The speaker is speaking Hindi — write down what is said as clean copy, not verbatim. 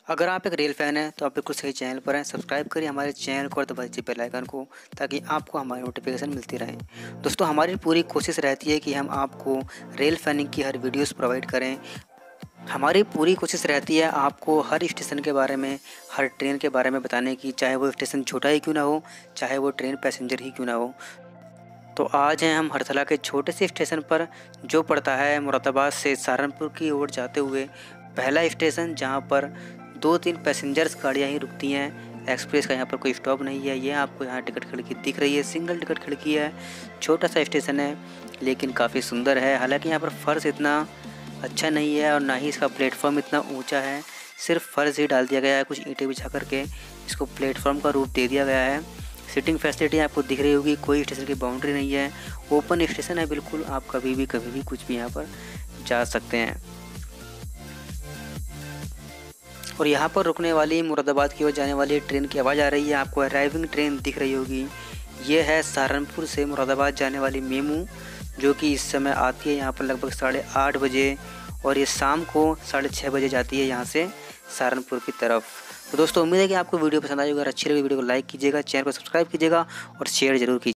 अगर आप एक रियल फैन हैं तो आप बिल्कुल सही चैनल पर हैं। सब्सक्राइब करिए हमारे चैनल को और दबाइए बेल आइकन को, ताकि आपको हमारी नोटिफिकेशन मिलती रहे। दोस्तों, हमारी पूरी कोशिश रहती है कि हम आपको रियल फैनिंग की हर वीडियोस प्रोवाइड करें। हमारी पूरी कोशिश रहती है आपको हर स्टेशन के बारे में, हर ट्रेन के बारे में बताने की, चाहे वो स्टेशन छोटा ही क्यों ना हो, चाहे वो ट्रेन पैसेंजर ही क्यों ना हो। तो आज हैं हम हरथला के छोटे से स्टेशन पर, जो पड़ता है मुरादाबाद से सहारनपुर की ओर जाते हुए पहला स्टेशन, जहां पर 2-3 पैसेंजर्स गाड़ियां ही रुकती हैं। एक्सप्रेस का यहाँ पर कोई स्टॉप नहीं है। ये आपको यहाँ टिकट खिड़की दिख रही है, सिंगल टिकट खिड़की है। छोटा सा स्टेशन है लेकिन काफ़ी सुंदर है। हालांकि यहाँ पर फर्श इतना अच्छा नहीं है और ना ही इसका प्लेटफॉर्म इतना ऊंचा है। सिर्फ फर्श ही डाल दिया गया है, कुछ ईंटें बिछा करके इसको प्लेटफॉर्म का रूप दे दिया गया है। सिटिंग फैसिलिटी आपको दिख रही होगी, कोई स्टेशन की बाउंड्री नहीं है, ओपन स्टेशन है बिल्कुल। आप कभी भी कुछ भी यहाँ पर जा सकते हैं। और यहाँ पर रुकने वाली मुरादाबाद की ओर जाने वाली ट्रेन की आवाज़ आ रही है, आपको अराइविंग ट्रेन दिख रही होगी। ये है सहारनपुर से मुरादाबाद जाने वाली मेमू, जो कि इस समय आती है यहाँ पर लगभग 8:30 बजे, और ये शाम को 6:30 बजे जाती है यहाँ से सहारनपुर की तरफ। तो दोस्तों, उम्मीद है कि आपको वीडियो पसंद आई होगी। अगर अच्छी लगी वीडियो को लाइक कीजिएगा, चैनल को सब्सक्राइब कीजिएगा और शेयर जरूर कीजिएगा।